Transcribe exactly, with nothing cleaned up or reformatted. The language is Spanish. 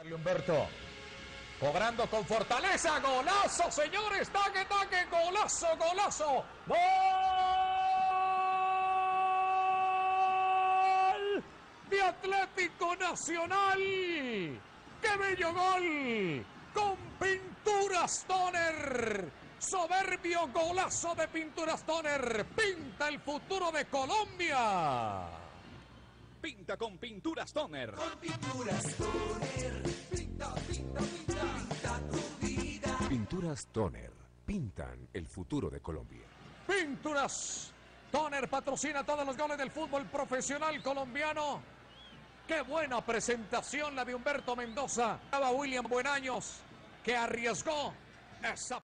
Humberto, cobrando con fortaleza, golazo, señores, taque, taque, golazo, golazo, gol de Atlético Nacional, qué bello gol, con Pinturas Toner, soberbio golazo de Pinturas Toner, pinta el futuro de Colombia. Pinta con Pinturas Toner. Con Pinturas Toner. Pinta, pinta, pinta. Pinta tu vida. Pinturas Toner. Pintan el futuro de Colombia. Pinturas Toner patrocina todos los goles del fútbol profesional colombiano. Qué buena presentación la de Humberto Mendoza. Estaba William Buenaños, que arriesgó esa